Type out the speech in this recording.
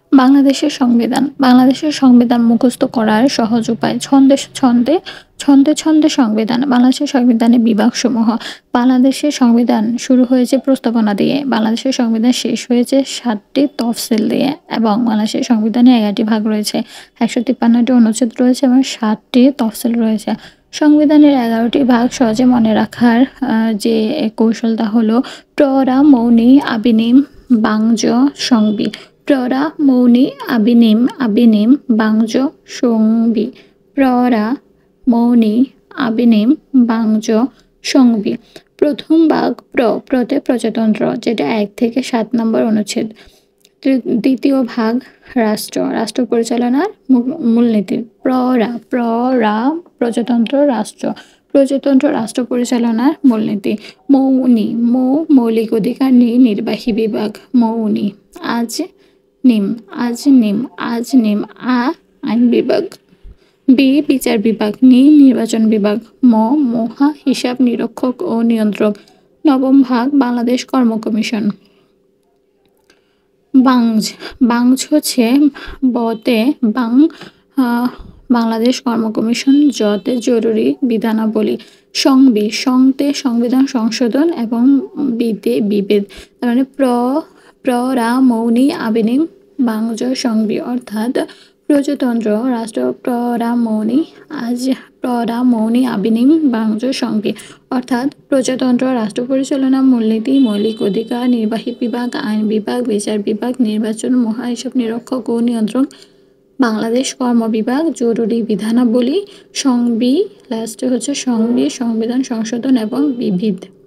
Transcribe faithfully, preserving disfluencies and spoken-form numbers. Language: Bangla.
বাংলাদেশের সংবিধান বাংলাদেশের সংবিধান মুখস্থ করার সহজ উপায় ছন্দে ছন্দে ছন্দে ছন্দে সংবিধান বাংলাদেশের সংবিধানের বিভাগসমূহ বাংলাদেশের সংবিধান শুরু হয়েছে প্রস্তাবনা দিয়ে বাংলাদেশের সংবিধান শেষ হয়েছে সাতটি তফসিল দিয়ে এবং বাংলাদেশের সংবিধানে এগারোটি ভাগ রয়েছে একশো তিপ্পান্নটি অনুচ্ছেদ রয়েছে এবং সাতটি তফসিল রয়েছে। সংবিধানের এগারোটি ভাগ সহজে মনে রাখার যে কৌশলটা হলো প্ররা মৌনি আবিনিম বাংজ সংবি প্ররা মৌনি আবিনিম আবিনিম বাংজ সংবি প্ররা মৌনি আবিনিম বাংজ সংবি। প্রথম ভাগ প্র প্রতে প্রজাতন্ত্র যেটা এক থেকে সাত নম্বর অনুচ্ছেদ। দ্বিতীয় ভাগ রাষ্ট্র রাষ্ট্র পরিচালনার মূলনীতি প্ররা প্ররা প্রজাতন্ত্র রাষ্ট্র প্রজাতন্ত্র রাষ্ট্র পরিচালনার মূলনীতি। মৌনি মৌ মৌলিক অধিকার নি নির্বাহী বিভাগ মৌনি। আজ নিম আজ নিম আজ নিম আ আইন বিভাগ। বি বিচার বিভাগ নি নির্বাচন বিভাগ। ম মহা হিসাব নিরীক্ষক ও নিয়ন্ত্রক। নবম ভাগ বাংলাদেশ কর্ম কমিশন। বাংজ বাংজ হচ্ছে বতে বাং বাংলাদেশ কর্ম কমিশন জতে জরুরি বিধানাবলী। সংবি সংতে সংবিধান সংশোধন এবং বিতে বিভেদ। তার মানে প্র প্ররা মৌনি আবিনিম বাংজ সংবি অর্থাৎ প্রজাতন্ত্র রাষ্ট্র প্ররা মৌনি আজ প্ররা মৌনি আবিনিম বাংজ সংবি অর্থাৎ প্রজাতন্ত্র রাষ্ট্র পরিচালনা মূলনীতি মৌলিক অধিকার নির্বাহী বিভাগ আইন বিভাগ বিচার বিভাগ নির্বাচন মহা হিসাব নিরীক্ষক ও নিয়ন্ত্রক বাংলাদেশ কর্ম বিভাগ জরুরি বিধানাবলী সংবি লাস্টে হচ্ছে সংবি সংবিধান সংশোধন এবং বিবিধ।